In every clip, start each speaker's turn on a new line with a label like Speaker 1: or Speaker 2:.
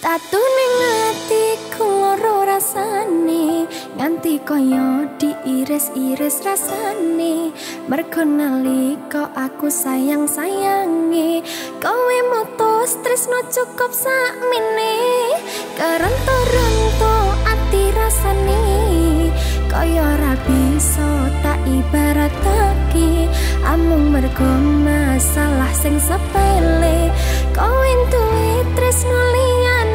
Speaker 1: Tatu ning atiku loro rasane, nganti koyo diiris-iris rasane. Mergo nalika aku sayang-sayange, kowe mutus tresno cukup sakmene. Keronto-ronto ati rasane, koyo ora bisa tak ibaratake. Amung mergo masalah sing sepele, kowe duwe tresno liyane.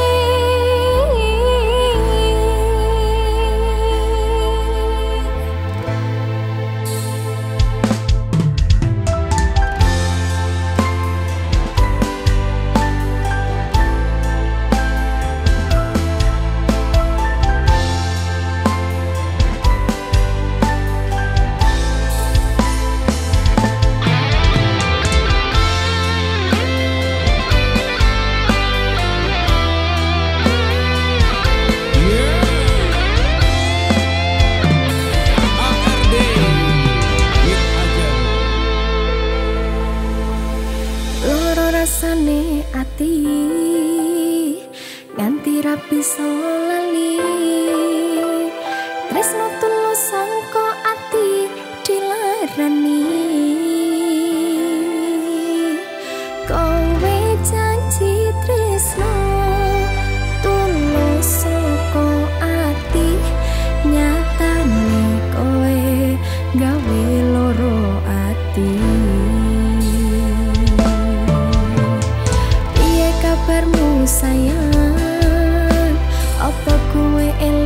Speaker 1: Rasane ati nganti ra bisa lali, tresno tulus sangko ati dilarani. Kowe janji tresno tulus sangko ati, nyatane kowe gawe loro ati. Kabarmu sayang, apa kowe